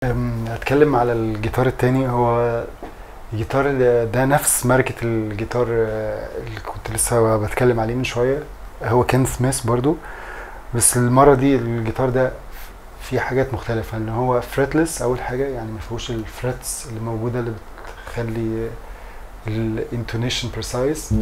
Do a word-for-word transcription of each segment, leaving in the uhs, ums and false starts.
أم، هتكلم على الجيتار التاني. هو الجيتار ده ده نفس ماركة الجيتار آه، اللي كنت لسه بتكلم عليه من شوية. هو كين سميث برضو، بس المرة دي الجيتار ده فيه حاجات مختلفة، ان هو فريتلس اول حاجة، يعني ما فيهوش الفريتس اللي موجودة اللي بتخلي الانتونيشن بريسايز،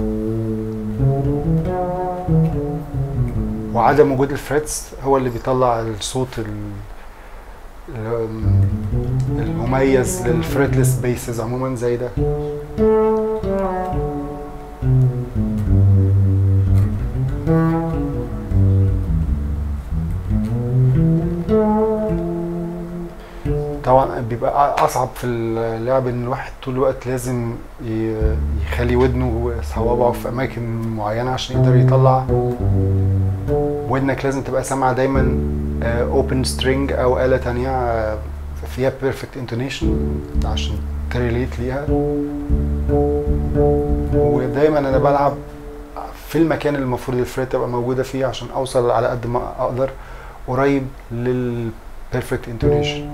وعدم وجود الفريتس هو اللي بيطلع الصوت ال- ال- المميز للفريتلس بيسز عموما زي ده. طبعا بيبقى اصعب في اللعب ان الواحد طول الوقت لازم ي- يخلي ودنه صوابعه في اماكن معينه عشان يقدر يطلع. ودنك لازم تبقى سامعه دايما اوبن سترينج او آلة تانية آه، فيها بيرفكت انتونيشن عشان تريليت ليها. ودايما انا بلعب في المكان اللي المفروض الفريت تبقى موجوده فيه عشان اوصل على قد ما اقدر قريب للبيرفكت انتونيشن.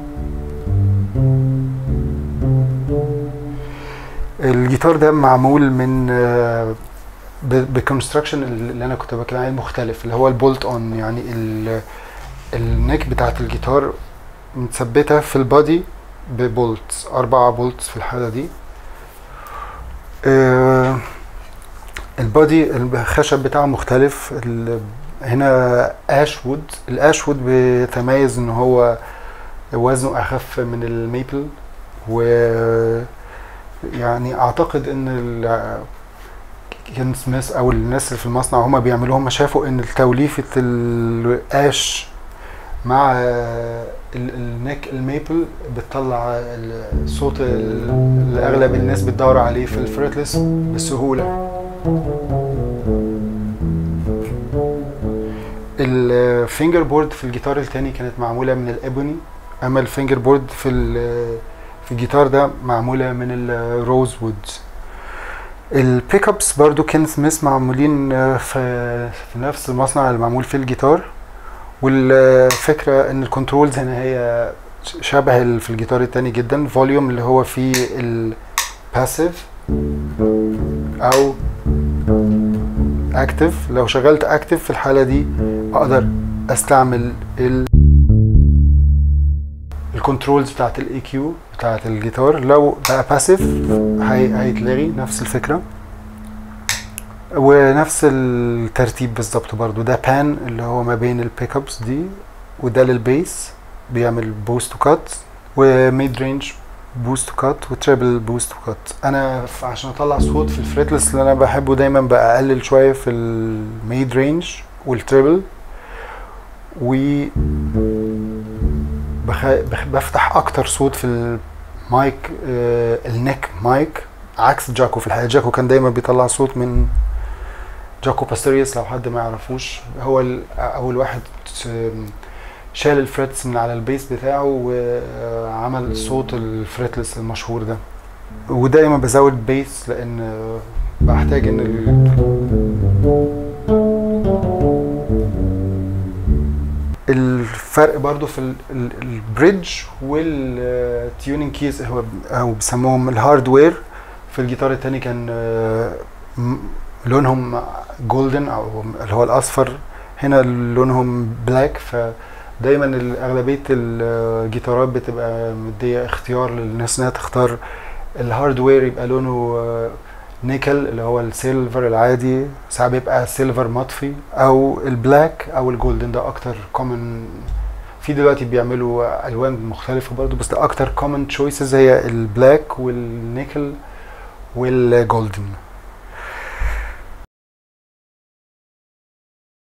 الجيتار ده معمول من بكونستراكشن اللي انا كنت بتكلم عليه مختلف، اللي هو البولت اون، يعني ال- النيك بتاعت الجيتار متثبته في البادي ببولت، اربعة بولت في الحاله دي. آه، البادي الخشب بتاعه مختلف. ال- هنا اش وود. الاش وود بيتميز ان هو وزنه اخف من الميبل، و يعني اعتقد ان ال- كين سميث او الناس اللي في المصنع هما بيعملوه، هما شافوا ان توليفة القاش مع ال- النيك الميبل بتطلع الصوت اللي اغلب الناس بتدور عليه في الفريتلس بسهولة. الفينجر بورد في الجيتار التاني كانت معمولة من الابوني، اما الفينجر بورد في ال- في الجيتار ده معمولة من الروز وود. البيك ابس برضو كين سميث معمولين في في نفس المصنع اللي معمول فيه الجيتار. والفكرة ان الكنترولز هنا هي شبه ال- في الجيتار التاني جدا. فوليوم اللي هو فيه الباسيف او اكتف. لو شغلت اكتف في الحالة دي اقدر استعمل ال الكنترولز بتاعت الاي كيو بتاعت الجيتار. لو بقى باسيف هي هيتلغي نفس الفكرة ونفس الترتيب بالظبط. برضو ده بان اللي هو ما بين البيك ابس دي، وده للبيس بيعمل بوست تو كات، وميد رينج بوست تو كات، وتريبل بوست تو كات. انا ف- عشان اطلع صوت في الفريتلس اللي انا بحبه دايما بقلل شويه في الميد رينج والتريبل، و بخ... بخ... بفتح اكتر صوت في المايك آه النك مايك، عكس جاكو. في الحقيقه جاكو كان دايما بيطلع صوت من جاكو باستوريوس. لو حد ما يعرفوش، هو ال- اول واحد شال الفريتس من على البيس بتاعه وعمل صوت الفريتلس المشهور ده. ودايما بزود بيس لان بحتاج ان ال- الفرق برضو في ال- ال- البريدج والتيونينج كيز، هو او بيسموهم الهاردوير. في الجيتار التاني كان آه، م- لونهم جولدن او اللي هو الاصفر، هنا لونهم بلاك. فدايما ال- اغلبيه الجيتارات بتبقى مديه اختيار للناس انها تختار الهاردوير يبقى لونه آه، نيكل اللي هو السيلفر العادي، ساعات بيبقى سيلفر مطفي، او البلاك او الجولدن. ده اكتر كومن. في دلوقتي بيعملوا الوان مختلفه برضو، بس ده اكتر كومن تشويسز هي البلاك والنيكل والجولدن.